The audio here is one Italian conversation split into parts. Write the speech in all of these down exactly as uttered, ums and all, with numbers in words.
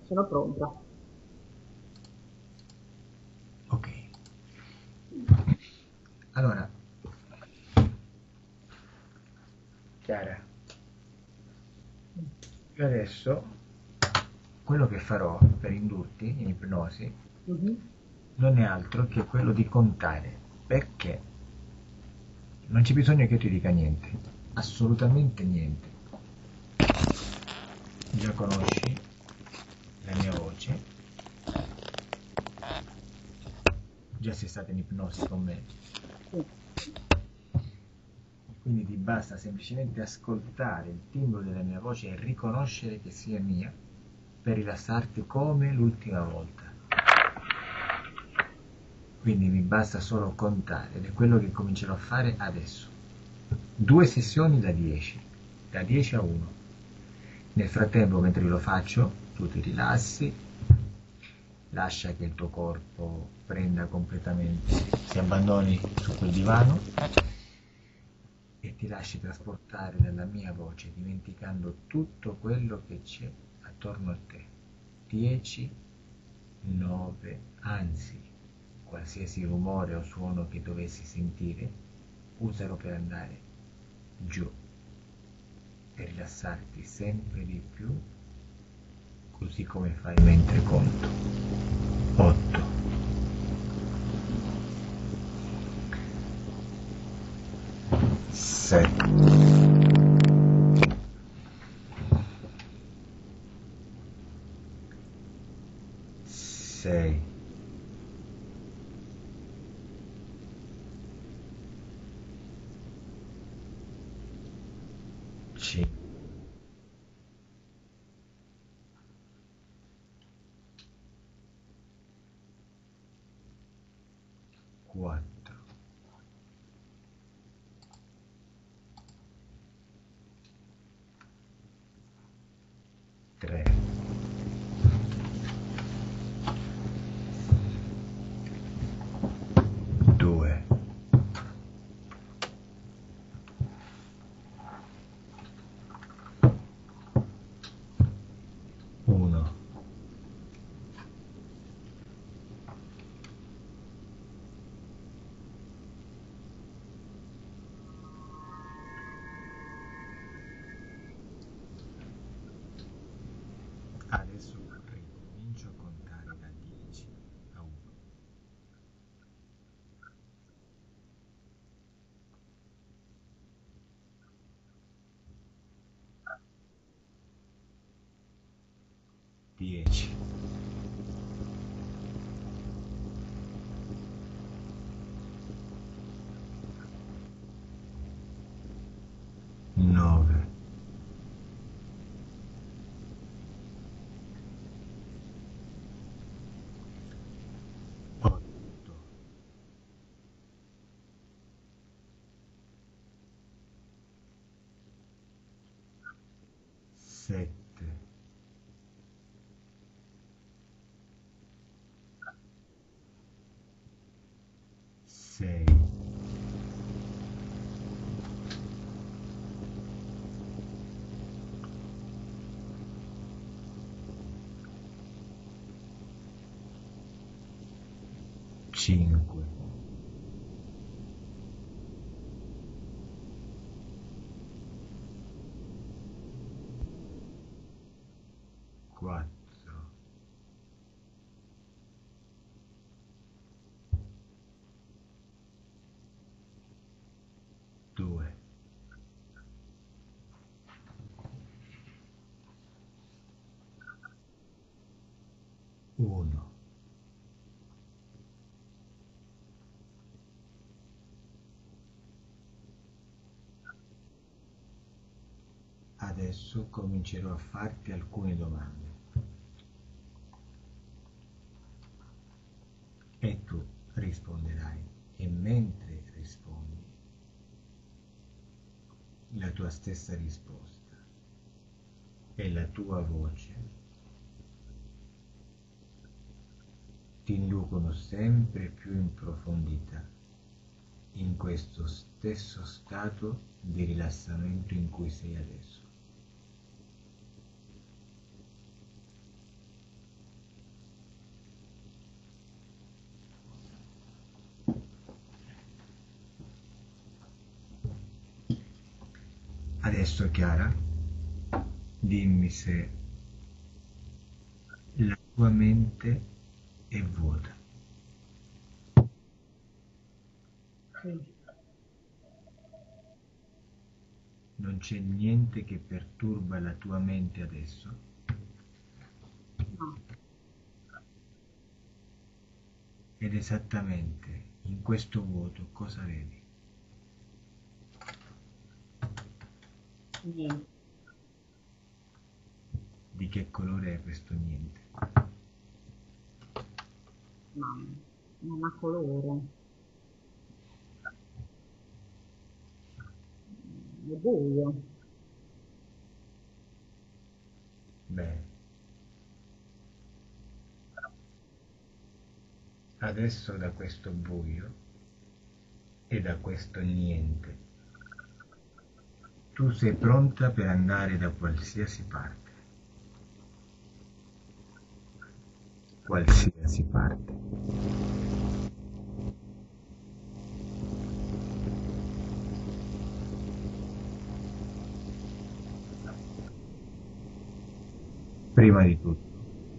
Sono pronta. Ok. Allora, Chiara, io adesso quello che farò per indurti in ipnosi Mhm. non è altro che quello di contare, perché non c'è bisogno che tu dica niente, assolutamente niente. Già conosci la mia voce, già sei stata in ipnosi con me, Sì. quindi ti basta semplicemente ascoltare il timbro della mia voce e riconoscere che sia mia per rilassarti come l'ultima volta. Quindi mi basta solo contare ed è quello che comincerò a fare adesso. Due sessioni da dieci, da dieci a uno. Nel frattempo, mentre lo faccio, tu ti rilassi, lascia che il tuo corpo prenda completamente, si abbandoni su quel divano e ti lasci trasportare dalla mia voce, dimenticando tutto quello che c'è attorno a te. dieci, nove, anzi, qualsiasi rumore o suono che dovessi sentire, usalo per andare giù e rilassarti sempre di più, così come fai mentre conto. otto, sette, sei, cinque, quattro, tre, due, uno. Adesso ricomincio a contare da dieci a uno. dieci, nove, otto, sette, sei, cinque, quattro, due, uno. Adesso comincerò a farti alcune domande e tu risponderai e mentre rispondi la tua stessa risposta e la tua voce ti inducono sempre più in profondità in questo stesso stato di rilassamento in cui sei adesso. Adesso, Chiara, dimmi se la tua mente è vuota. Sì. Non c'è niente che perturba la tua mente adesso? No. Ed esattamente in questo vuoto cosa vedi? Niente. Di che colore è questo niente? No. Non ha colore. È buio. Bene, adesso da questo buio e da questo niente tu sei pronta per andare da qualsiasi parte. Qualsiasi parte. Prima di tutto,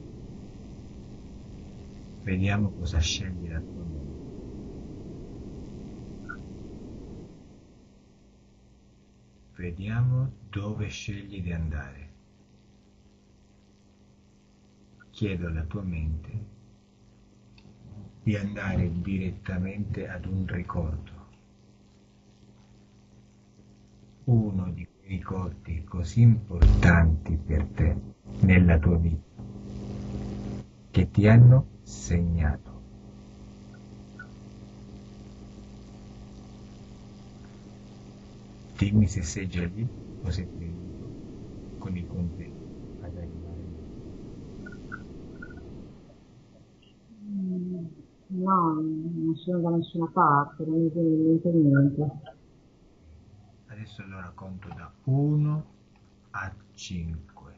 vediamo cosa scegli la tua mente. Vediamo dove scegli di andare. Chiedo alla tua mente di andare direttamente ad un ricordo. Uno di quei ricordi così importanti per te nella tua vita, che ti hanno segnato. Dimmi se sei già lì o se ti aiuto con i conti ad arrivare Mm, No, non sono da nessuna parte, non mi viene in mente niente. lì. Adesso allora conto da uno a cinque.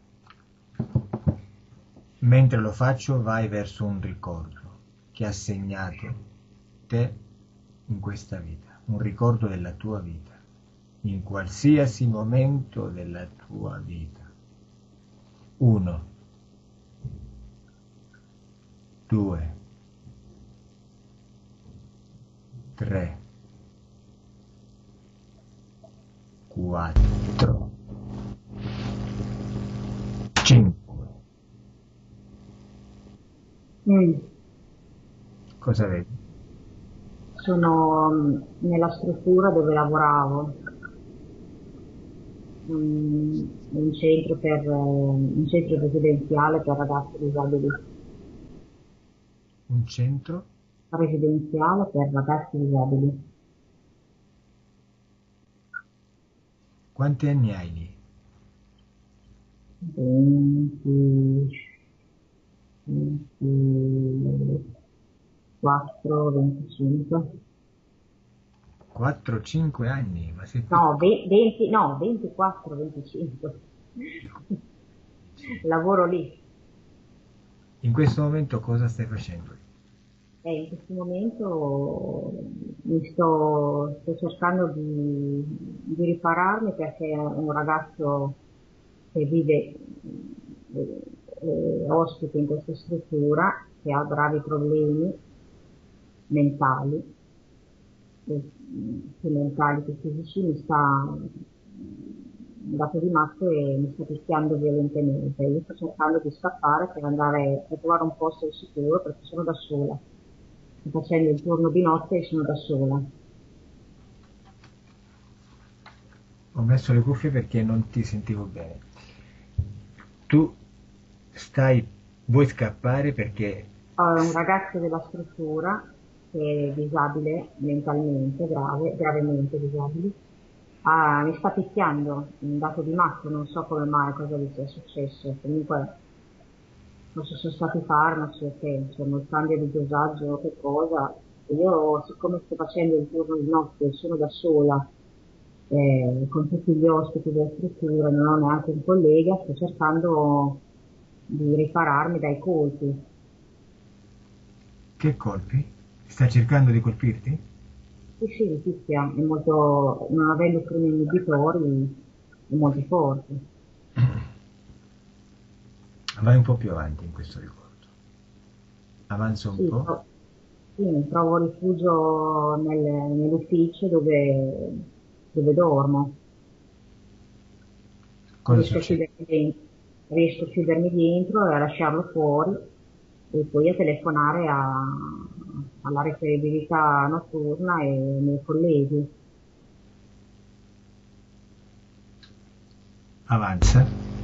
Mentre lo faccio vai verso un ricordo che ha segnato te in questa vita, un ricordo della tua vita, in qualsiasi momento della tua vita. Uno, due, tre, quattro, cinque. Mm, Cosa vedi? Sono mm, nella struttura dove lavoravo, mm, un centro per, eh, un centro residenziale per ragazzi disabili. Un centro? Residenziale per ragazzi disabili. Quanti anni hai lì? venti, ventiquattro, venticinque. quattro cinque anni, ma sei No, piccolo. ve- venti, no, ventiquattro, venticinque. Lavoro lì. In questo momento cosa stai facendo? E in questo momento mi sto, sto cercando di, di ripararmi perché è un ragazzo che vive eh, eh, ospite in questa struttura, che ha gravi problemi mentali, eh, sia mentali che fisici, mi sta dato di matto e mi sta picchiando violentemente. Io sto cercando di scappare per andare a trovare un posto al sicuro perché sono da sola. Sto facendo il turno di notte e sono da sola. Ho messo le cuffie perché non ti sentivo bene. Tu stai, vuoi scappare perché Ho un ragazzo della struttura che è disabile mentalmente, grave, gravemente disabile. Ah, mi sta picchiando, un dato di matto, non so come mai, cosa gli sia successo. Comunque, non so se sono stati farmaci o che, insomma, il cambio di dosaggio o che cosa. Io, siccome sto facendo il turno di notte e sono da sola, eh, con tutti gli ospiti della struttura, non ho neanche un collega, sto cercando di ripararmi dai colpi. che colpi? Sta cercando di colpirti? Sì, sì, Letizia è molto, non avendo freni inibitori, è molto forte. Vai un po' più avanti in questo ricordo. Avanza un Sì, po'. tro- sì, trovo rifugio nel- nell'ufficio dove, dove dormo. Cosa Riesco a succede? chiudermi dentro, riesco a chiudermi dentro e a lasciarlo fuori e poi a telefonare a- alla riferibilità notturna e ai miei colleghi. Avanza.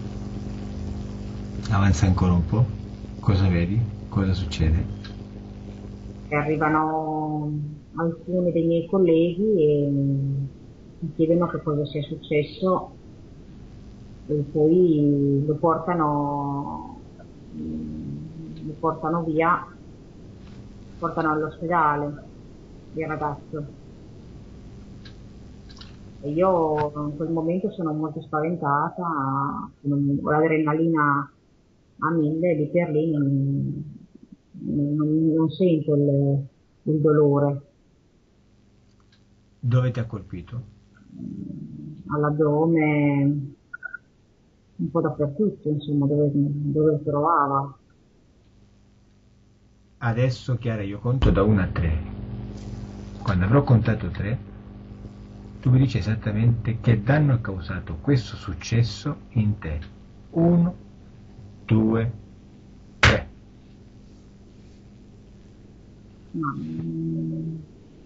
Avanza ancora un po'. Cosa vedi? Cosa succede? E arrivano alcuni dei miei colleghi e mi chiedono che cosa sia successo e poi lo portano, mm, lo portano via, portano all'ospedale il ragazzo. E io in quel momento sono molto spaventata, sono- ho l'adrenalina a mille, lì per lì non, non- non sento il, il dolore Dove ti ha colpito? all'addome, un po' dappertutto, insomma, dove, dove trovava. Adesso, Chiara, io conto da uno a tre. Quando avrò contato tre, tu mi dici esattamente che danno ha causato questo successo in te. Uno, due, tre. Ma, mm,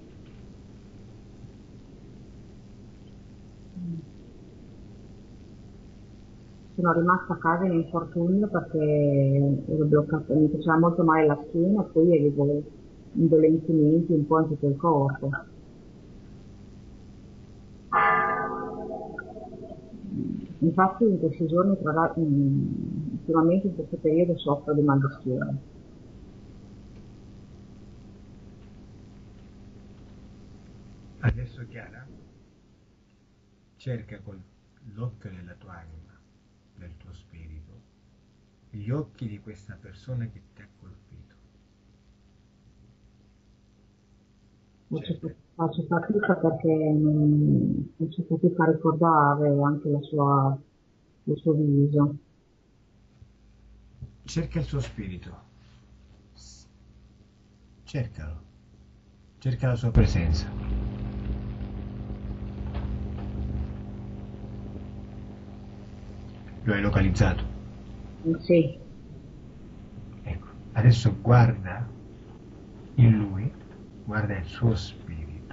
sono rimasta a casa in infortunio perché ero bloccata, mi faceva molto male la schiena e poi avevo indolentimenti un po' in tutto il corpo. Infatti in questi giorni, tra l'altro, ultimamente in questo periodo soffro di mal di schiena. Adesso, Chiara, cerca con l'occhio della tua anima, del tuo spirito, gli occhi di questa persona che ti ha colpito. Faccio, Cerca. faccio fatica perché non, faccio fatica a ricordare anche la sua, il suo viso. Cerca il suo spirito. Cercalo. Cerca la sua presenza. Lo hai localizzato? Sì, Ecco. Adesso guarda in lui, guarda il suo spirito.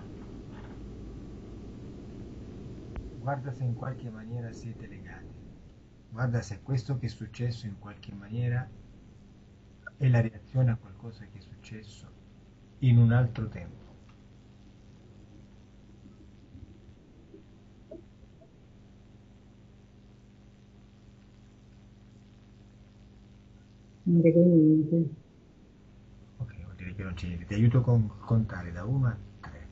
Guarda se in qualche maniera siete legati. Guarda se questo che è successo in qualche maniera è la reazione a qualcosa che è successo in un altro tempo. non vedo niente. Ok, vuol dire che non c'è niente. Ti aiuto con contare da uno a tre.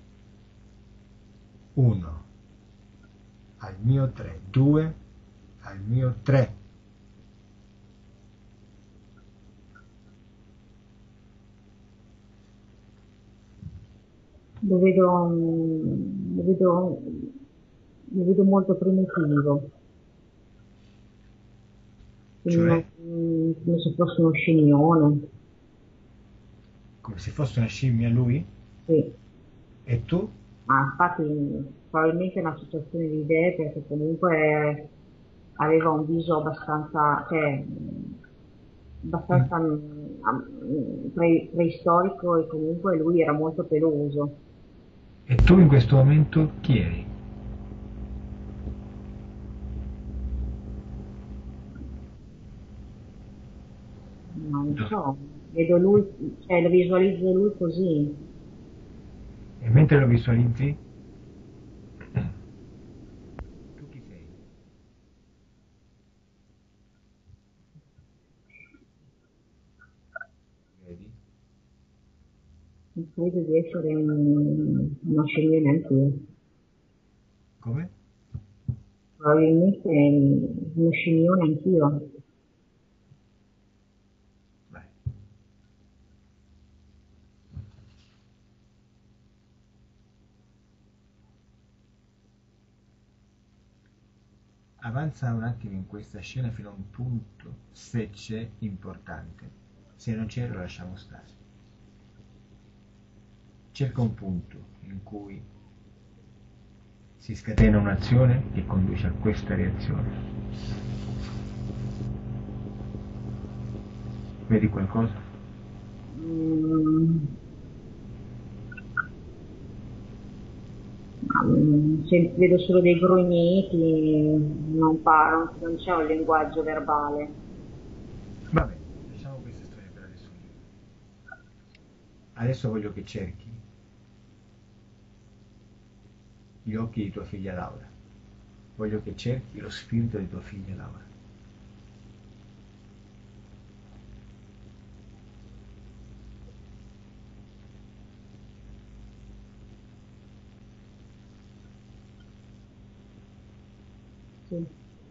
uno al mio tre, due al mio tre. Lo vedo, mm, lo vedo, lo vedo molto primitivo, come, Cioè mm, come se fosse uno scimmione. come se fosse una scimmia lui Sì. e tu. Ma infatti probabilmente è una situazione di idee perché comunque aveva un viso abbastanza, cioè, mh, Mm. abbastanza mh, am- mh, pre- preistorico e comunque lui era molto peloso. E tu in questo momento chi eri? Non Dove? so, vedo lui, cioè lo visualizzo lui così, E mentre lo visualizzi, tu chi sei? Vedi? non credo di essere un- uno scimmione anch'io. Come? Probabilmente mh, uno scimmione anch'io. Vai. Avanza un attimo in questa scena fino a un punto, se c'è, importante. Se non c'è, lo lasciamo stare. Cerca un punto in cui si scatena un'azione che conduce a questa reazione. Vedi qualcosa? Mm, mm, se vedo solo dei grugniti, non parlo, non c'è un linguaggio verbale. Vabbè, lasciamo questa storia per adesso. Adesso voglio che cerchi gli occhi di tua figlia Laura. Voglio che cerchi lo spirito di tua figlia Laura. Sì.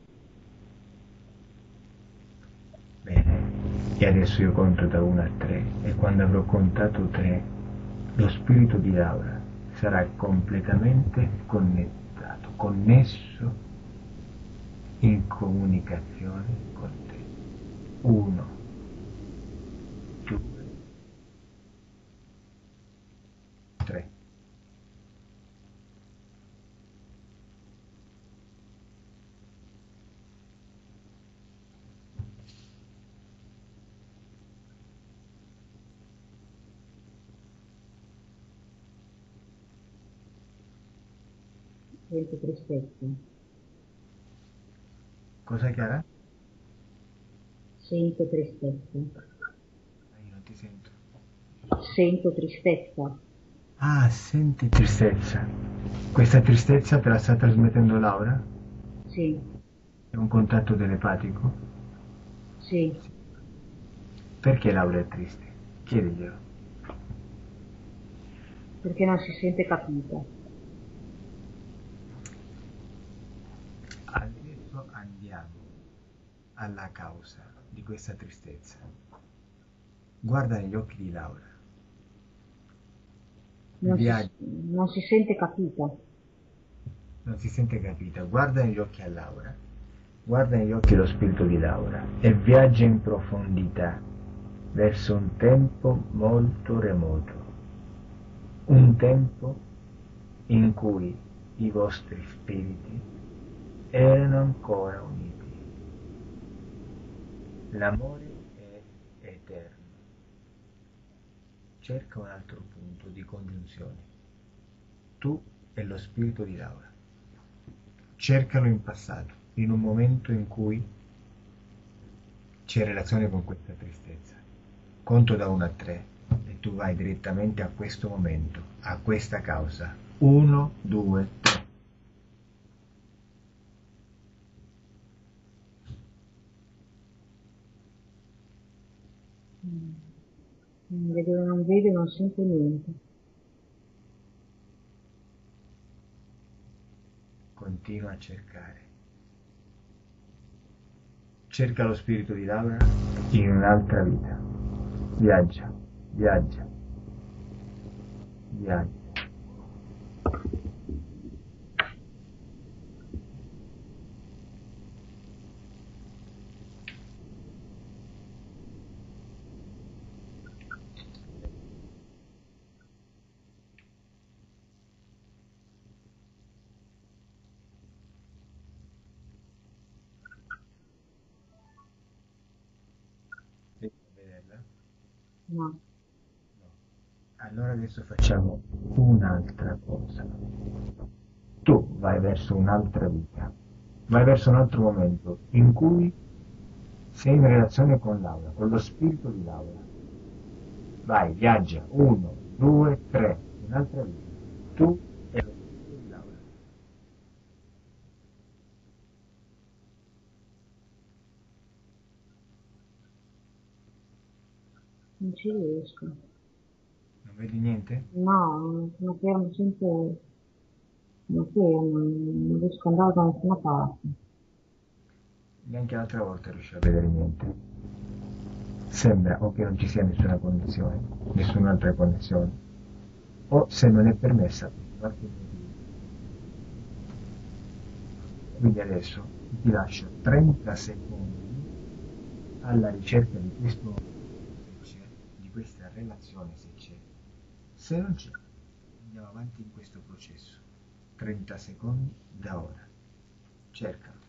Bene, e adesso io conto da uno a tre e quando avrò contato tre, lo spirito di Laura sarà completamente connettato, connesso in comunicazione con te. Uno, due, tre. Sento tristezza. Cosa Chiara? Sento tristezza. Ah, io non ti sento. Sento tristezza. Ah, senti tristezza. Questa tristezza te la sta trasmettendo Laura? Sì, È un contatto telepatico? sì, Perché Laura è triste? Chiediglielo. perché non si sente capita. Adesso andiamo alla causa di questa tristezza. Guarda negli occhi di Laura. Non si, Viaggia, non si sente capita. non si sente capita. Guarda negli occhi a Laura. Guarda negli occhi lo spirito di Laura e viaggia in profondità verso un tempo molto remoto. Un tempo in cui i vostri spiriti erano ancora uniti. L'amore è eterno. Cerca un altro punto di congiunzione. Tu e lo spirito di Laura. Cercalo in passato, in un momento in cui c'è relazione con questa tristezza. Conto da uno a tre e tu vai direttamente a questo momento, a questa causa. Uno, due, tre. Mm. Non vedo, non vedo, non sento niente. Continua a cercare. Cerca lo spirito di Laura in un'altra vita. Viaggia, viaggia, viaggia. Riesci a vederla? No, No. Allora adesso facciamo un'altra cosa. Tu vai verso un'altra vita, vai verso un altro momento in cui sei in relazione con Laura, con lo spirito di Laura. Vai, viaggia, uno, due, tre, un'altra vita. Tu e lo spirito di Laura. non ci riesco. Non vedi niente? No, sono fermo, sempre, sono fermo, non riesco ad andare da nessuna parte. Neanche l'altra volta riuscivo a vedere niente. Sembra o che non ci sia nessuna connessione, nessun'altra connessione, o se non è permessa per qualche motivo. Quindi adesso Ti lascio trenta secondi alla ricerca di questo, di questa relazione, se c'è. Se non c'è, andiamo avanti in questo processo. trenta secondi da ora. Cercalo.